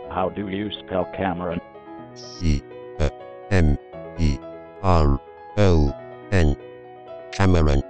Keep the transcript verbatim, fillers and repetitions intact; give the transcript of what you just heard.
How do you spell Cameron? C A M E R O N. Cameron.